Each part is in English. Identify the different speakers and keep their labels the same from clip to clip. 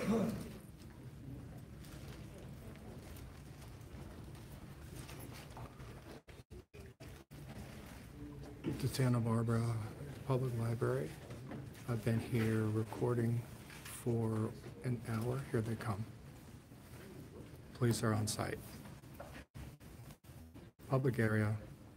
Speaker 1: The Santa Barbara Public Library. I've been here recording for an hour. Here they come. Police are on site. Public area.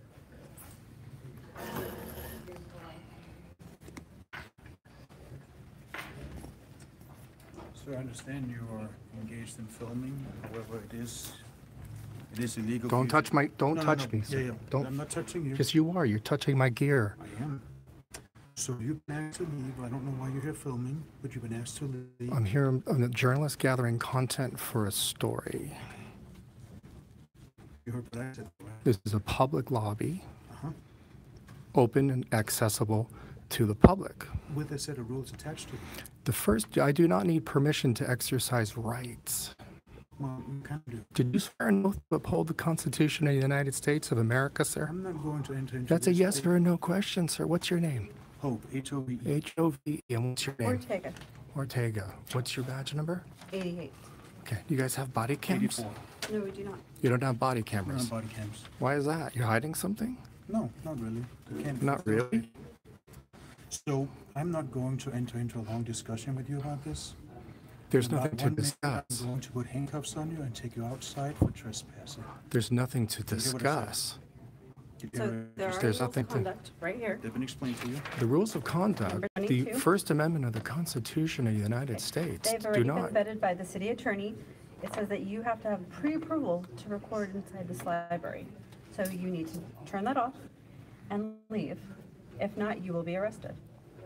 Speaker 2: So I understand you are engaged in filming, however it is illegal.
Speaker 1: Don't touch my, don't touch me.
Speaker 2: Yeah, yeah.
Speaker 1: Don't.
Speaker 2: I'm not touching you.
Speaker 1: Yes, you are. You're touching my gear.
Speaker 2: I am. So you've been asked to leave. I don't know why you're here filming, but you've been asked to leave.
Speaker 1: I'm here. I'm a journalist gathering content for a story.
Speaker 2: You heard what I said.
Speaker 1: This is a public lobby, open and accessible to the public.
Speaker 2: With a set of rules attached to it.
Speaker 1: The first, I do not need permission to exercise rights.
Speaker 2: Well, you kind of do.
Speaker 1: Did you swear an oath to uphold the Constitution of the United States of America, sir?
Speaker 2: I'm not going to enter into
Speaker 1: That's a
Speaker 2: this.
Speaker 1: yes or a no question, sir. What's your name?
Speaker 2: Hove, H-O-V-E.
Speaker 1: H-O-V-E. And what's your name?
Speaker 3: Ortega.
Speaker 1: Ortega. What's your badge number?
Speaker 3: 88.
Speaker 1: Okay. You guys have body cams?
Speaker 2: 84.
Speaker 3: No, we do not.
Speaker 1: You don't have body
Speaker 2: We're on
Speaker 1: cameras.
Speaker 2: body cams.
Speaker 1: Why is that? You're hiding something?
Speaker 2: No, not really. You can't.
Speaker 1: Not really?
Speaker 2: So I'm not going to enter into a long discussion with you about this.
Speaker 1: There's
Speaker 2: In about
Speaker 1: nothing to
Speaker 2: 1 minute,
Speaker 1: discuss.
Speaker 2: I'm going to put handcuffs on you and take you outside for trespassing.
Speaker 1: There's nothing to
Speaker 2: you hear what I said?
Speaker 1: discuss.
Speaker 3: So there are
Speaker 1: There's
Speaker 3: rules
Speaker 1: nothing
Speaker 3: of
Speaker 1: to-
Speaker 3: conduct right here.
Speaker 2: They've been explained to you.
Speaker 1: The rules of conduct,
Speaker 3: Number
Speaker 1: the
Speaker 3: 22.
Speaker 1: First Amendment of the Constitution of the United States
Speaker 3: They've
Speaker 1: do
Speaker 3: already
Speaker 1: not.
Speaker 3: been vetted by the city attorney. It says that you have to have pre-approval to record inside this library. So you need to turn that off and leave. If not, you will be arrested.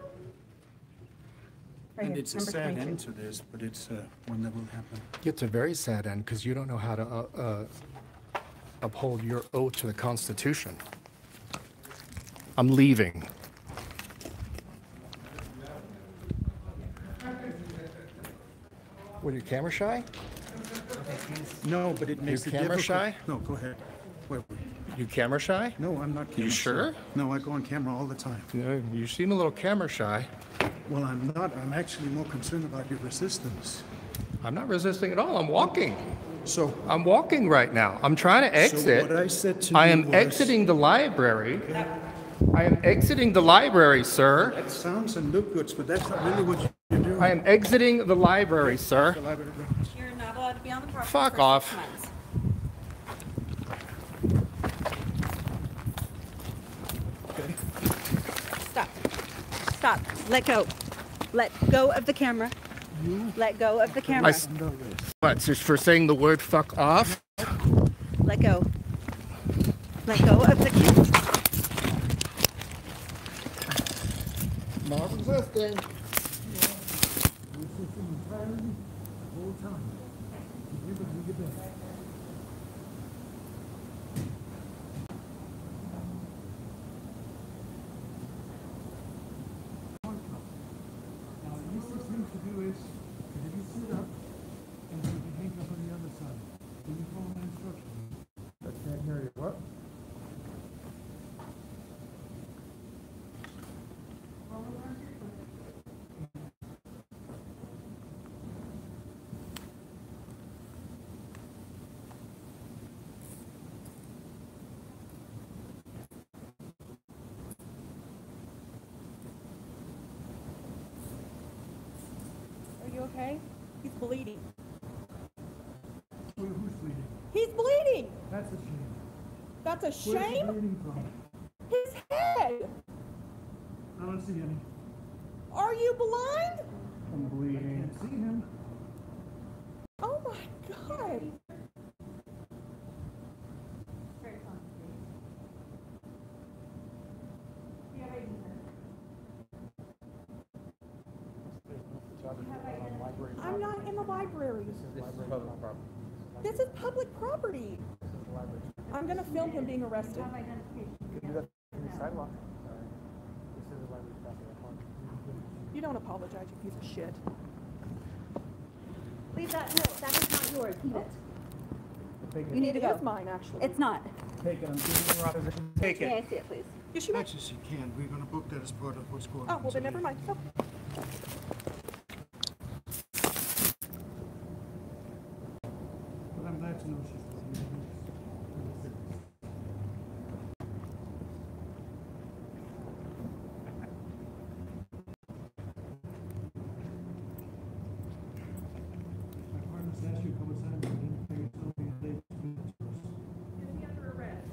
Speaker 3: Right
Speaker 2: And
Speaker 3: here,
Speaker 2: it's a
Speaker 3: number
Speaker 2: sad
Speaker 3: 22.
Speaker 2: end to this, but it's one that will happen.
Speaker 1: It's a very sad end because you don't know how to uphold your oath to the Constitution. I'm leaving. What, are you camera shy?
Speaker 2: No, but it makes it
Speaker 1: camera
Speaker 2: difficult.
Speaker 1: shy?
Speaker 2: No, go ahead. Wait.
Speaker 1: You camera shy?
Speaker 2: No, I'm not camera
Speaker 1: sure?
Speaker 2: shy. No, I go on camera all the time.
Speaker 1: No, you seem a little camera shy.
Speaker 2: Well, I'm not. I'm actually more concerned about your resistance.
Speaker 1: I'm not resisting at all. I'm walking.
Speaker 2: So,
Speaker 1: I'm walking right now. I'm trying to exit.
Speaker 2: what I said to
Speaker 1: I
Speaker 2: you
Speaker 1: am
Speaker 2: was-
Speaker 1: exiting the library. I am exiting the library, sir.
Speaker 2: that sounds and look good, but that's not really what you're doing.
Speaker 1: I am exiting the library, sir.
Speaker 2: The library records.
Speaker 3: You're not allowed to be on the property
Speaker 1: Fuck
Speaker 3: for
Speaker 1: off.
Speaker 3: 6 months. Stop. Stop. Let go. Let go of the camera. Let go of the camera.
Speaker 1: What, just for saying the word fuck off?
Speaker 3: Let go. Let go of the camera.
Speaker 1: Not resisting.
Speaker 3: Are you okay? He's bleeding.
Speaker 2: Who's bleeding?
Speaker 3: He's bleeding.
Speaker 2: That's a shame.
Speaker 3: That's a
Speaker 2: Where's he
Speaker 3: shame.
Speaker 2: bleeding from?
Speaker 3: His head.
Speaker 2: I don't see any.
Speaker 3: Are you blind?
Speaker 2: I'm bleeding. I can't see him.
Speaker 3: Oh my God. I'm not in the library. This is public property. I'm gonna film him being arrested. You don't apologize, you piece of shit.
Speaker 4: Leave that. No, that is not yours. Keep it.
Speaker 3: You need to go. It's mine, actually.
Speaker 4: It's not.
Speaker 2: Take it. I'm giving you authorization. Take
Speaker 4: May
Speaker 2: it.
Speaker 4: I see it, please?
Speaker 3: Yes, you may.
Speaker 2: Much as you can. We're going to book that as part of what's going on.
Speaker 3: Oh, well then never mind. Oh.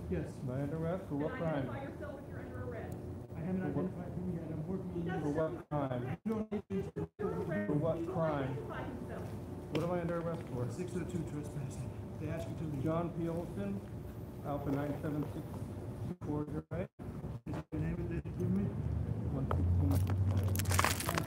Speaker 5: Yes.
Speaker 1: Am I under arrest for what crime?
Speaker 5: Identify yourself if you're under arrest. I haven't identified him yet. I'm working on
Speaker 1: For what crime?
Speaker 5: You don't need to
Speaker 1: For what crime?
Speaker 5: identify himself.
Speaker 1: What am I under arrest for?
Speaker 5: 602 trespassing. They ask you to leave.
Speaker 1: John P. Olson, Alpha 97624, right?
Speaker 5: Is that the name that you give me?
Speaker 1: 116.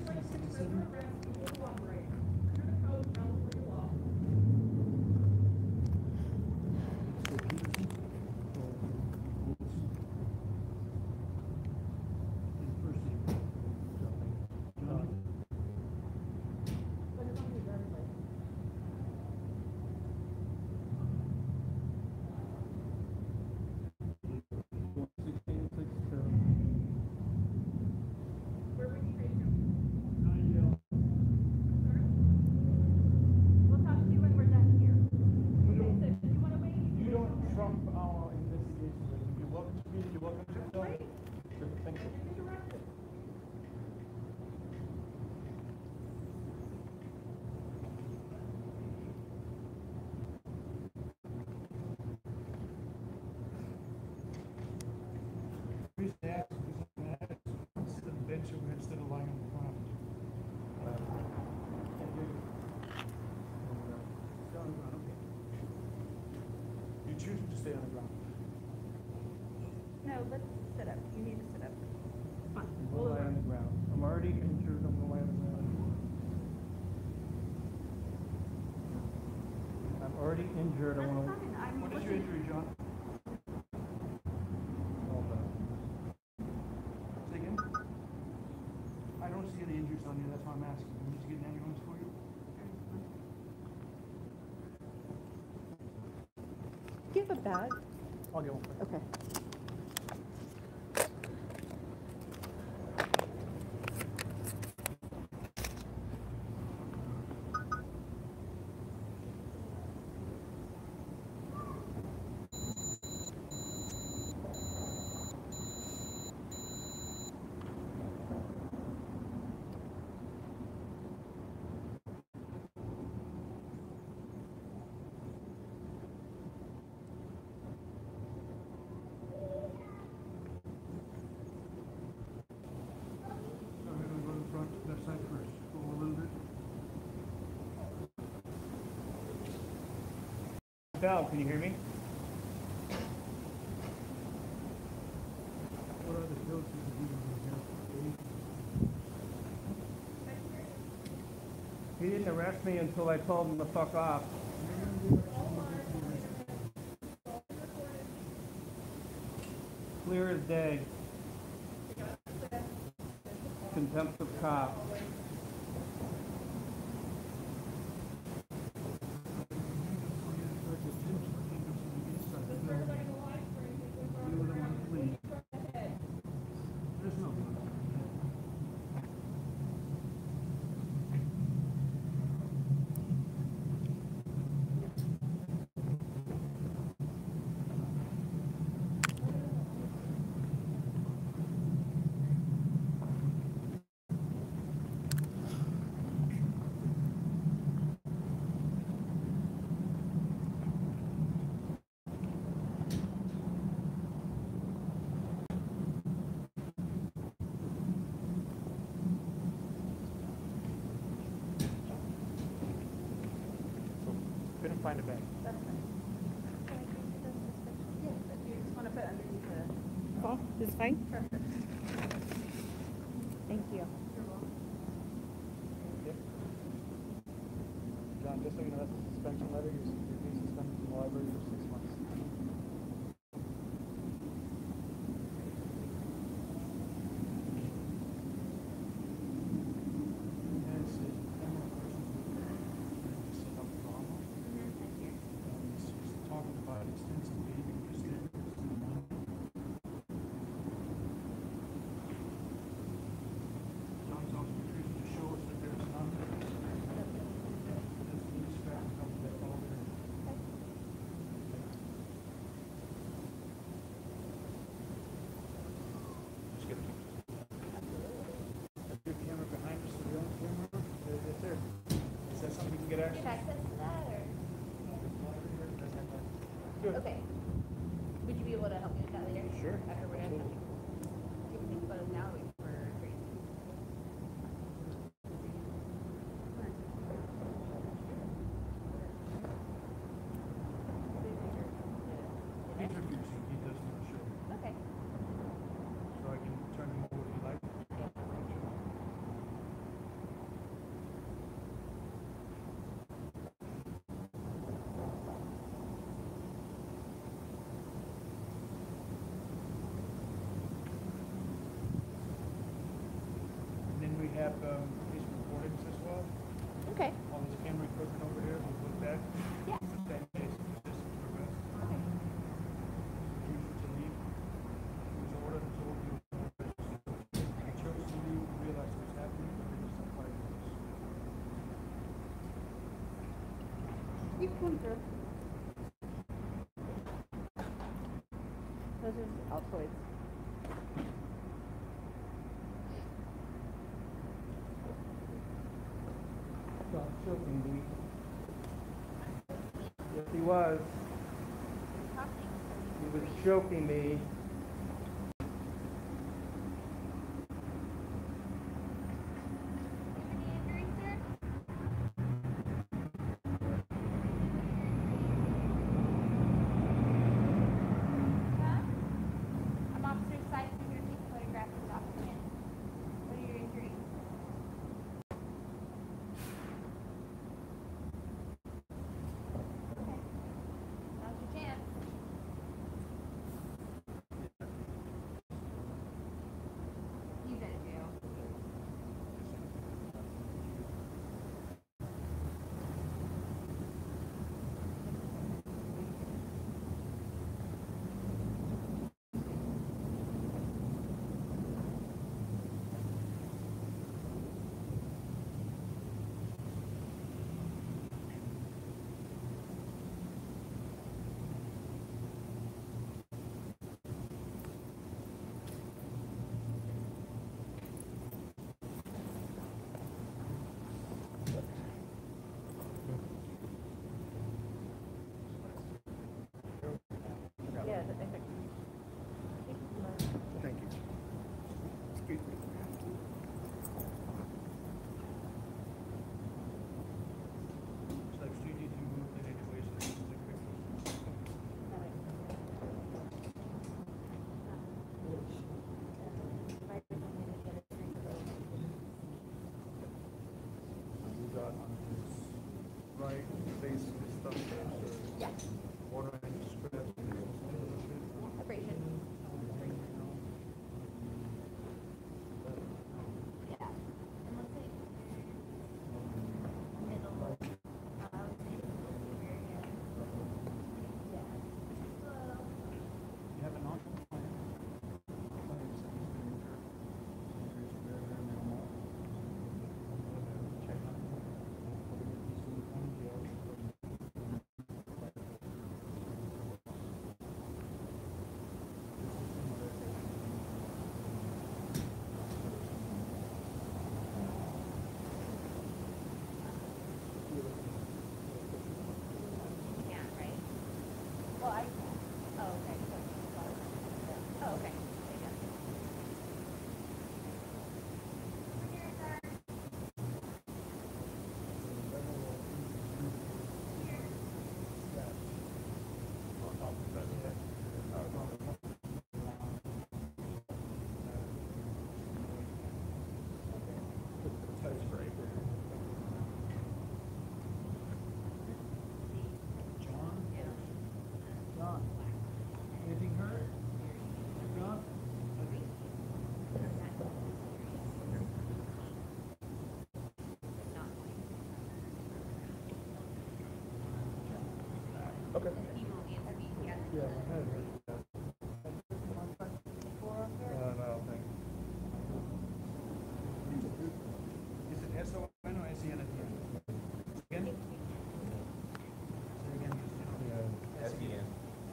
Speaker 4: We'll talk to you when we're done here. Okay, so if you want to wait,
Speaker 5: You don't trump our investigation. You're welcome to me. You're welcome to tell me. Thank you. Please ask, sit on the bench over instead of lying on the ground. Stay on the ground, okay. You choose to stay on the ground.
Speaker 3: No, let's sit up. You need to sit up.
Speaker 1: I'm gonna lie on the ground. I'm already injured. I'm gonna lie on the ground. I'm already injured. I wanna.
Speaker 5: What is your injury, John?
Speaker 1: Hold on.
Speaker 5: Say again? I don't see any injuries on you, that's why I'm asking. We need to get an ambulance for you?
Speaker 3: Do you have a bag?
Speaker 5: I'll get one for you.
Speaker 3: Okay.
Speaker 5: So we're gonna go to the front, left side first. Go a little bit.
Speaker 2: Val, can you hear me?
Speaker 5: What are the hills you can do in
Speaker 1: He didn't arrest me until I told him to fuck off. Clear as day. Contempt of cop.
Speaker 5: There's no.
Speaker 2: Couldn't find a bag.
Speaker 3: That's fine. Yeah, but you just want to put underneath the.
Speaker 6: Oh, this is fine?
Speaker 3: Perfect.
Speaker 6: Thank you.
Speaker 2: Yep. John, just so you know, that's a suspension letter. You're being suspended from the library for 6 months.
Speaker 5: Talking about extensive paving standards. John's also refusing to show us that there's none. That's the inspector comes back over.
Speaker 2: Just get a your camera behind us, the real camera. Right there. Is that something we can get access?
Speaker 4: Get access to that or?
Speaker 2: Good.
Speaker 4: Okay. Would you be able to help me with that later?
Speaker 5: Sure.
Speaker 4: After we're done? Can we take photos now or wait for Grace?
Speaker 5: He's refusing, he doesn't want to show.
Speaker 4: Okay.
Speaker 5: So I can turn him over if you like. And then we have these recordings as well.
Speaker 4: Okay.
Speaker 5: All this camera equipment over here, we'll put that.
Speaker 4: Yeah.
Speaker 5: Same case, just for the rest.
Speaker 4: Okay.
Speaker 5: Refusal to leave. He was ordered and told you. He chose to leave, realized what's happening, but then he stopped fighting us.
Speaker 3: You can come through. Those are Altoids.
Speaker 5: Stop choking me. Yes, he was. He was choking me.
Speaker 4: I'm Officer Sykes. I'm here to take a photograph of the document. What are your injuries? Okay. Now's your chance. You've been in jail.
Speaker 3: Yeah,
Speaker 5: Thank you. Excuse me. So if you need to move it anyways, so you can take pictures. You got on his right face stuff there,
Speaker 4: Yeah.
Speaker 5: water and scratch.
Speaker 4: Abrasion. Yeah. And let's say middle. I would say area. Yeah.
Speaker 5: You have an option.
Speaker 4: You can't, right? Well, I can. Oh, okay. Oh, okay. There you go.
Speaker 5: John, anything hurt? John? Okay.
Speaker 4: He will answer me. Yeah.
Speaker 5: Yeah, my head hurts. No, thank you. Is it S-O-N or S-E-N at the end? Again? Say again. Yeah. S-E-N.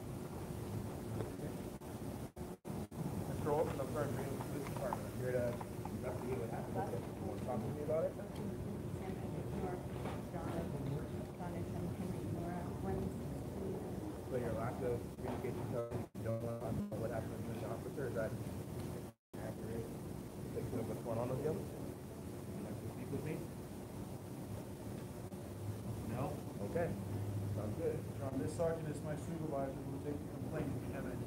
Speaker 5: Mr. Olson, I'm sorry for you. This department. I'm here to investigate what happened. You want to talk to me about it?
Speaker 3: John, John, and Henry, Nora, one,
Speaker 5: So you're
Speaker 6: not to communicate details you don't want to know what happened to the officer? Is that accurate? Like, what's going on with him? You'd like to speak with me? No? Okay. Sounds good.
Speaker 5: John, this sergeant is my supervisor. We'll take the complaint if you have any.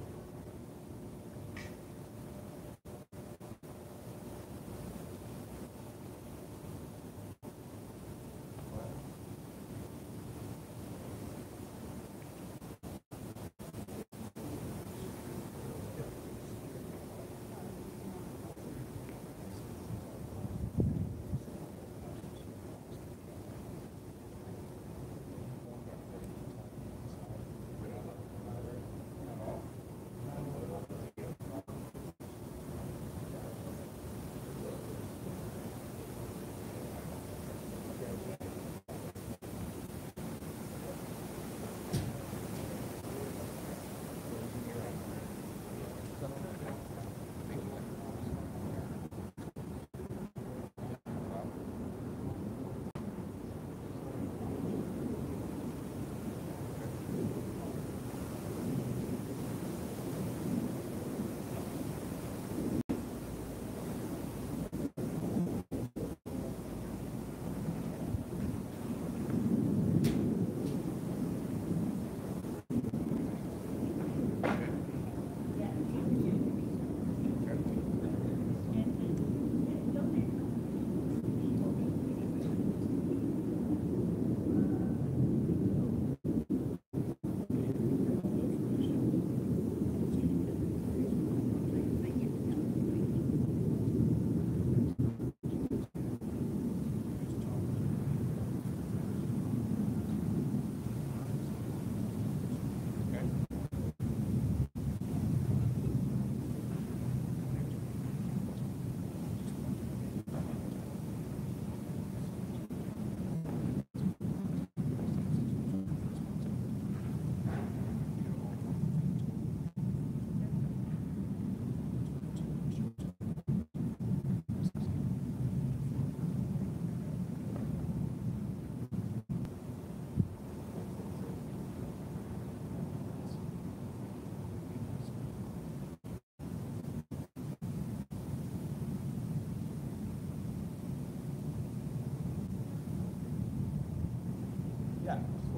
Speaker 6: Yeah.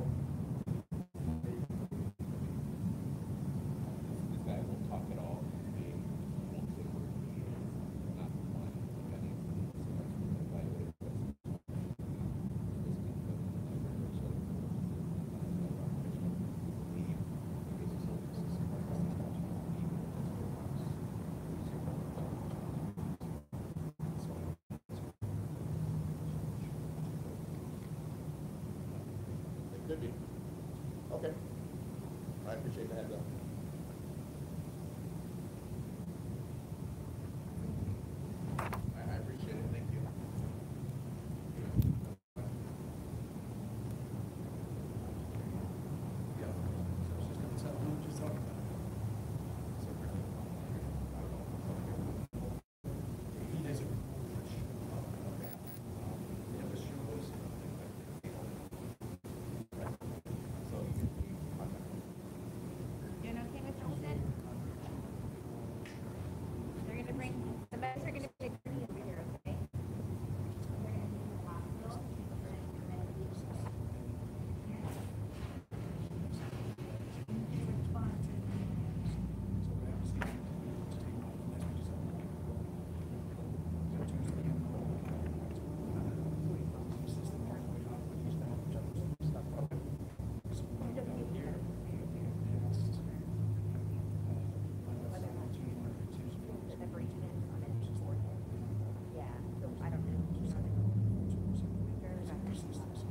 Speaker 6: This guy won't talk at all. Could be. Okay. I appreciate the heads up. I appreciate it. Thank you. Yeah. He doesn't.
Speaker 4: Doing okay, Mr. Olson? They're gonna bring, the meds are gonna be over here, okay? They're gonna be in the hospital, and then it'll be. The bracelet on it. Yeah, so I don't know. Barely got this.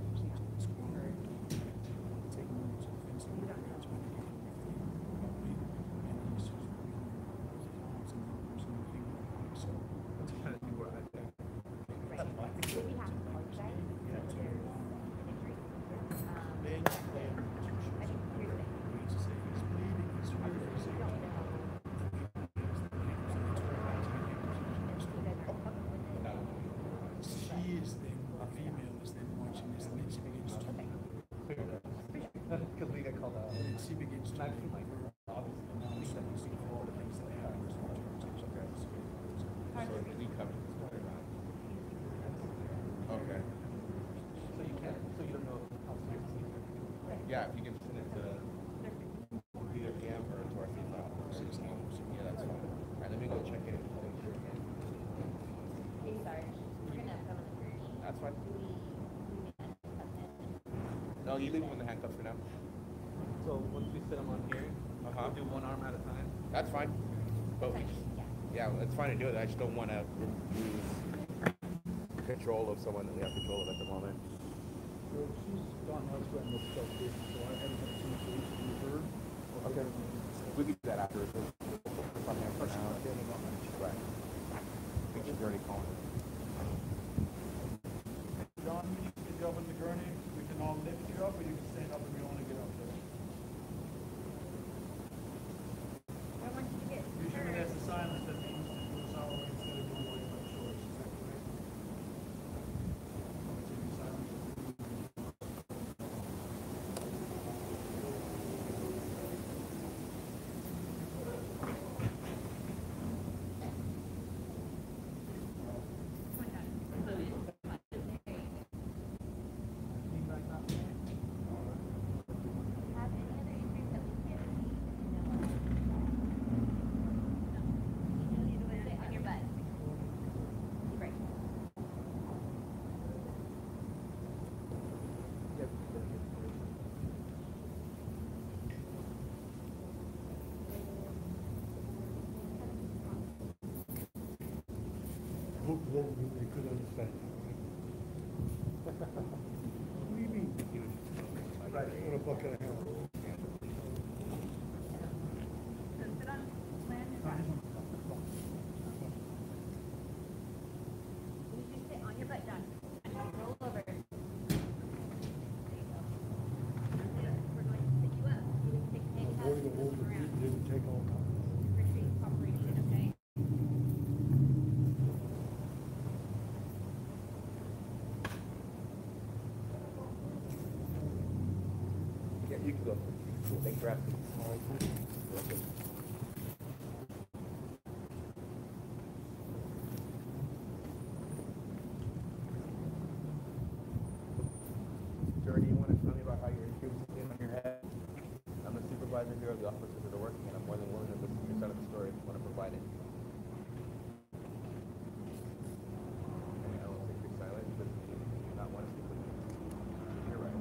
Speaker 4: Right. Did we have to call you guys? If there's an injury? I think here's the thing. We don't know. You guys aren't public with it.
Speaker 5: She is then, the female is then watching this, and then she begins to,
Speaker 6: Because we get called out.
Speaker 5: and she begins to
Speaker 6: actually like, obviously, now we should see all the things that they have. Okay. So is he coming this way or not? Okay. So you can't, so you don't know how serious he is. Yeah, if you can send it to either him or to our CFO. Yeah, that's fine. All right, let me go check it. Make sure.
Speaker 4: Hey, sorry. We're gonna come on the 13th.
Speaker 6: That's fine.
Speaker 4: We may not have that.
Speaker 6: No, you leave him in the handcuffs for now.
Speaker 7: So once we sit them on here, we'll do one arm at a time.
Speaker 6: That's fine. But we, yeah, it's fine to do it. I just don't want to lose control of someone that we have control of at the moment.
Speaker 5: Well, she's gone elsewhere in this stuff, so I haven't had a chance to listen to her.
Speaker 6: Okay. We can do that after. Right. I think she's already calling.
Speaker 5: John, you need to get up in the gurney, we can all lift you up, or you can stand up if you want to get up there.
Speaker 4: I want you to get
Speaker 5: Usually when there's a silence, that means to do this our way instead of doing away by choice, is that correct? It's in silence.
Speaker 4: have any other injuries that we can't see? No. Sit on your butt. Right.
Speaker 5: They could understand. What do you mean? Right, what a bucket of hell.
Speaker 4: So sit on, land your back. You just sit on your butt, John. And roll over. There you go. We're going to pick you up. Take the handcuffs and move them around.
Speaker 5: Didn't take all time.
Speaker 4: Appreciate you cooperating, okay?
Speaker 6: Yeah, you can go. Thanks for asking. Jordan, you want to tell me about how your injuries came on your head? I'm the supervisor here of the officers that are working, and I'm more than willing to listen to your side of the story if you want to provide it. And I don't think you're silent because you do not want to speak with me. You're right.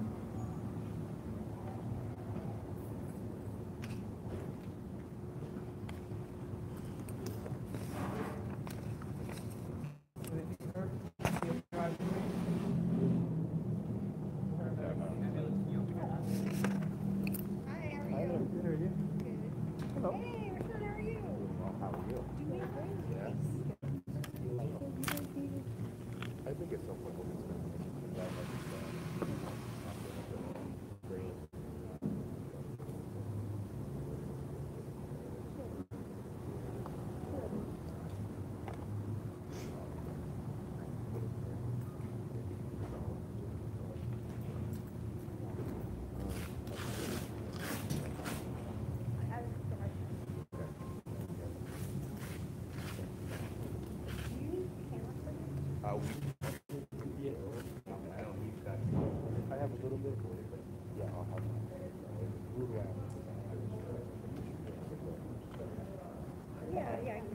Speaker 4: Hi, how are you?
Speaker 5: Good, are you?
Speaker 6: Hello.
Speaker 4: Hey, Rashawn, how are you?
Speaker 6: Well, how are you?
Speaker 4: Doing great.
Speaker 6: Yeah. I think it's so cool. Great. I don't need that. I have a little bit, but yeah, I'll have Voodoo app.
Speaker 4: Yeah, yeah.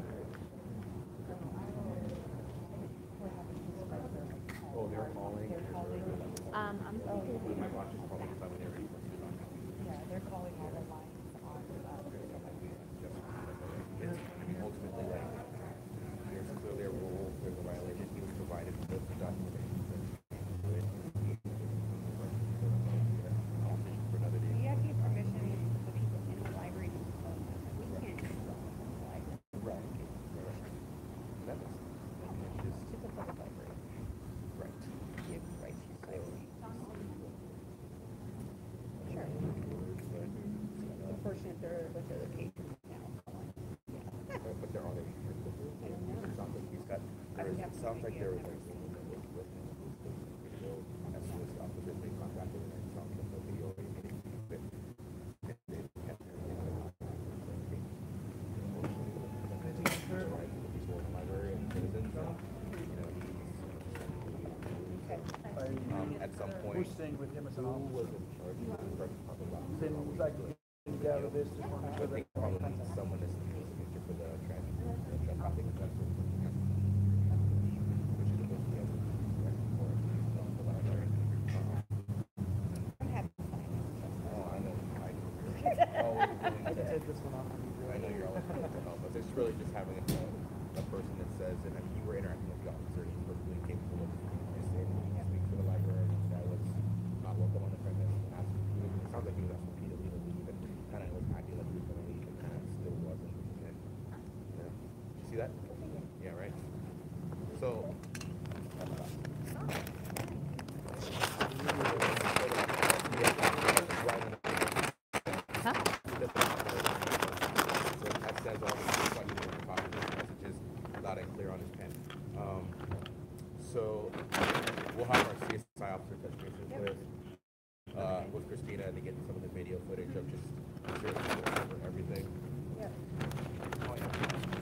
Speaker 6: Oh, they're calling.
Speaker 4: I'm thinking.
Speaker 6: My watch is calling because I'm there.
Speaker 8: Yeah, they're calling all the lines on,
Speaker 6: Ultimately, like, there's clearly a rule, there's a violation, he was provided with the documentation. For another day.
Speaker 8: you have to get permission for the people in the library to phone them. We can't just phone them in the library.
Speaker 6: Right. That makes sense.
Speaker 8: It's just a public library.
Speaker 6: Right.
Speaker 8: You have rights to your library. Sure. Unfortunately, they're with their locations now.
Speaker 6: But they're on their It sounds like he's got, it sounds like there was like, as soon as the officers they contacted and it sounds like the video already made it.
Speaker 5: saying with him as an
Speaker 6: Who
Speaker 5: officer.
Speaker 6: was in charge of the first public law?
Speaker 5: Then it's like, you gather this, just want to make
Speaker 6: I
Speaker 5: sure that.
Speaker 6: think probably someone is the signature for the traffic adjuster. Which is supposed to be able to for the library.
Speaker 8: I'm happy to sign it.
Speaker 6: Oh, I know. Always willing
Speaker 5: I can
Speaker 6: to-
Speaker 5: take this one off.
Speaker 6: I know you're always willing to help us. It's really just having a person that says, and I mean, you were interacting with the officer, he's perfectly capable of just saying, he speaks to the library, that was not welcome on the premise, and asked, it sounds like he was asked repeatedly to leave, and kind of was acting like he was going to leave, and kind of still wasn't. And, you know, you see that? Yeah, right? So,
Speaker 8: Huh?
Speaker 6: So that says all the messages loud and clear on his pen. So we'll have our CSI officer touch bases with Christina to get some of the video footage of just over everything.
Speaker 3: Yeah.
Speaker 6: Oh, yeah.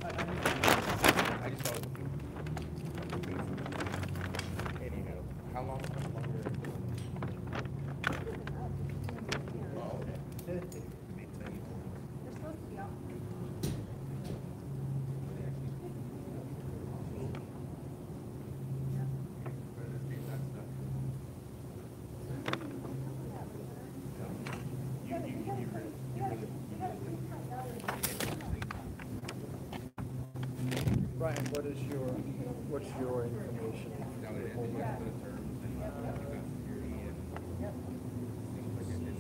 Speaker 6: I just thought it was anyhow. How long longer? Oh, okay.
Speaker 3: They're supposed to be off.
Speaker 5: Brian, what's your information?
Speaker 6: Now it is. For the terms and security and things like this.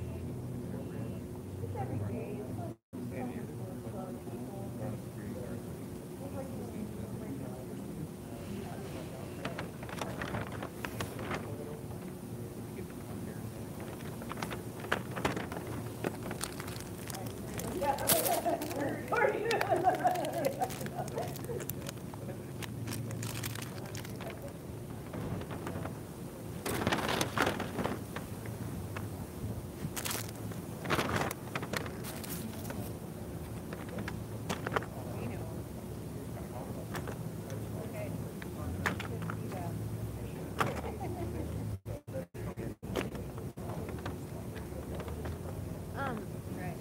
Speaker 8: Right.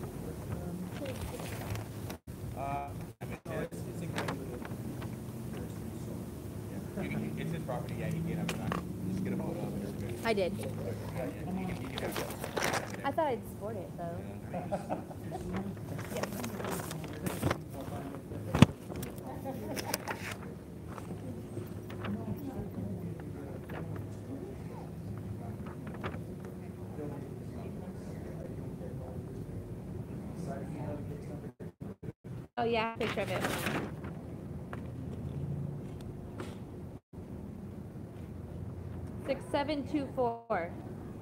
Speaker 6: It's his property, yeah, he can have it back. Just get a photo of it, it's good.
Speaker 8: I did.
Speaker 6: You can have it.
Speaker 8: I thought I'd support it though. Oh yeah, picture of it. Six 724.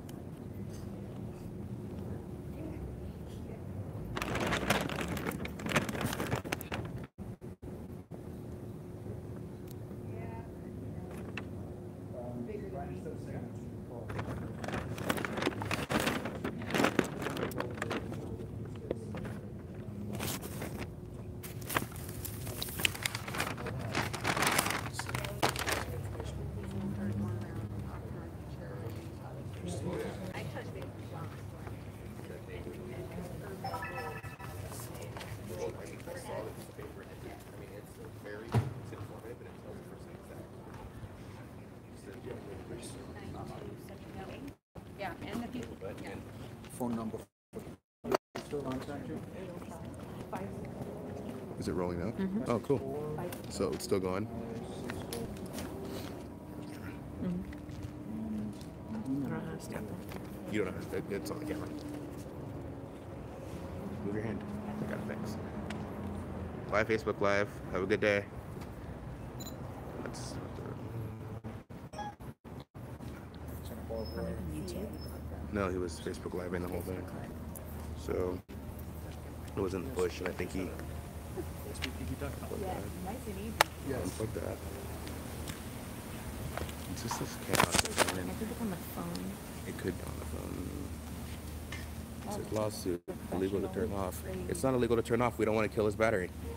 Speaker 3: Yeah, and the people.
Speaker 1: Phone number.
Speaker 9: Is it rolling up? Oh, cool. So it's still going? You don't have to. It's on the camera. Move your hand. I got it. Thanks. Bye, Facebook Live. Have a good day. Let's. No, he was Facebook Living the whole thing. So it was in the bush, and I think he.
Speaker 8: Yeah, nice and easy.
Speaker 9: Unplug that. It's just this chaos.
Speaker 8: I think it's on the phone.
Speaker 9: It could be on the phone. It's a lawsuit. Illegal to turn off. It's not illegal to turn off. We don't want to kill his battery.